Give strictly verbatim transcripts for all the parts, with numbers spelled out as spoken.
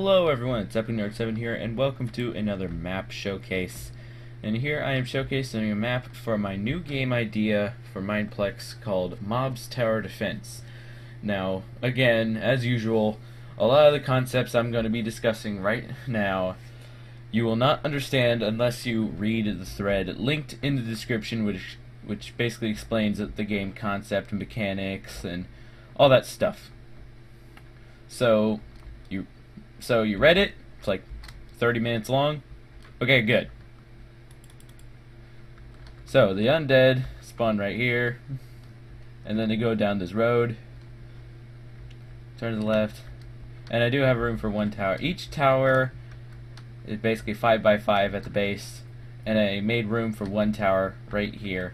Hello everyone, it's Epic Nerd seven here, and welcome to another map showcase. And here I am showcasing a map for my new game idea for Mineplex called Mobs Tower Defense. Now, again, as usual, a lot of the concepts I'm going to be discussing right now you will not understand unless you read the thread linked in the description, which which basically explains the game concept and mechanics and all that stuff. So you so you read it. It's like thirty minutes long. Okay, good. So the undead spawn right here, and then they go down this road, turn to the left, and I do have room for one tower. Each tower is basically five by five at the base, and I made room for one tower right here.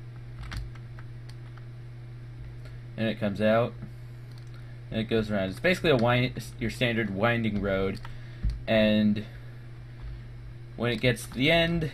And it comes out, and it goes around. It's basically a wind, your standard winding road, and when it gets to the end,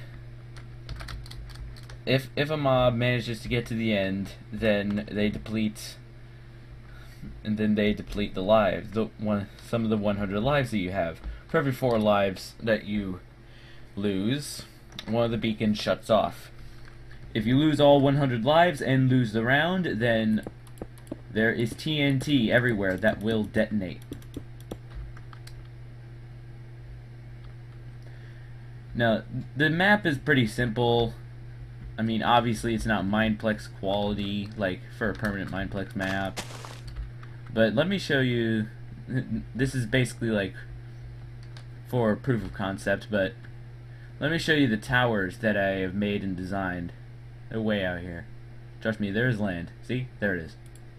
if if a mob manages to get to the end, then they deplete, and then they deplete the lives, the one some of the one hundred lives that you have. For every four lives that you lose, one of the beacons shuts off. If you lose all one hundred lives and lose the round, then there is T N T everywhere that will detonate. Now, the map is pretty simple. I mean, obviously it's not Mineplex quality, like for a permanent Mineplex map. But let me show you. This is basically like for proof of concept, but let me show you the towers that I have made and designed. They're way out here. Trust me, there's land. See? There it is.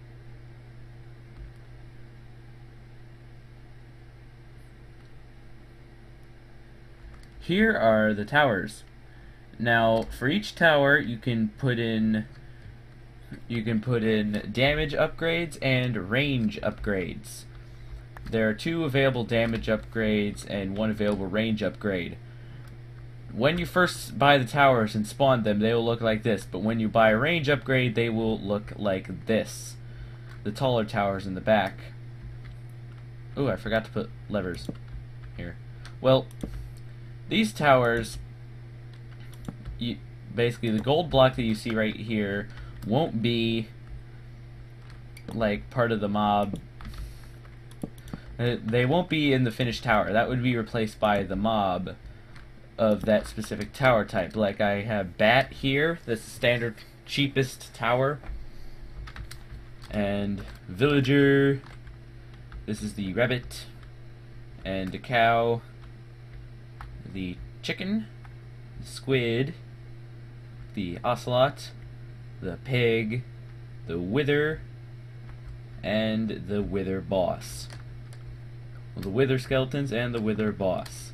Here are the towers. Now, for each tower, you can put in you can put in damage upgrades and range upgrades. There are two available damage upgrades and one available range upgrade. When you first buy the towers and spawn them, they will look like this, but when you buy a range upgrade, they will look like this. The taller towers in the back. Ooh, I forgot to put levers here. Well, these towers, you, basically the gold block that you see right here won't be like part of the mob. They won't be in the finished tower. That would be replaced by the mob of that specific tower type. Like I have Bat here, that's the standard cheapest tower, and Villager, this is the rabbit, and the cow, the chicken, the squid, the ocelot, the pig, the wither, and the wither boss. Well, the wither skeletons and the wither boss.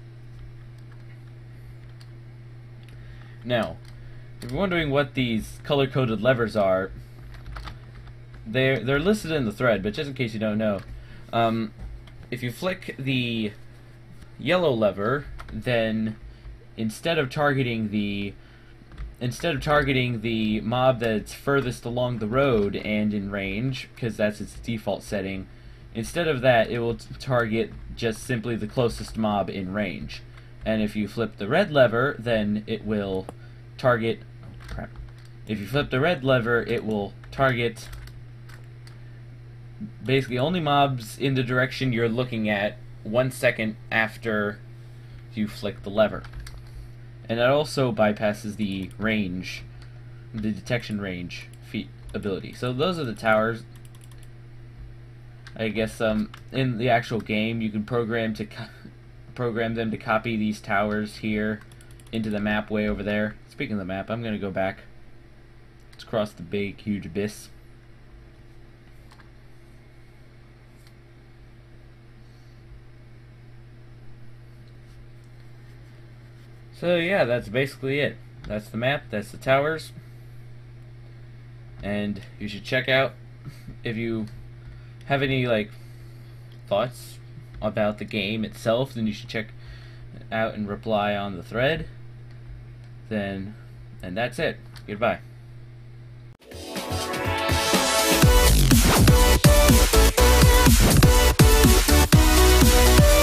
Now, if you're wondering what these color-coded levers are, they're they're listed in the thread, but just in case you don't know, um, if you flick the yellow lever, then instead of targeting the instead of targeting the mob that's furthest along the road and in range, because that's its default setting, instead of that, it will target just simply the closest mob in range. And if you flip the red lever, then it will target. Oh, crap. If you flip the red lever, it will target basically only mobs in the direction you're looking at one second after you flick the lever. And that also bypasses the range, the detection range feat ability. So those are the towers. I guess um, in the actual game, you can program to co program them to copy these towers here into the map way over there. Speaking of the map, I'm gonna go back. Let's cross the big, huge abyss. So yeah, that's basically it. That's the map. That's the towers. And you should check out if you have any like thoughts about the game itself, then you should check out and reply on the thread. Then, and that's it. Goodbye. We'll be right back.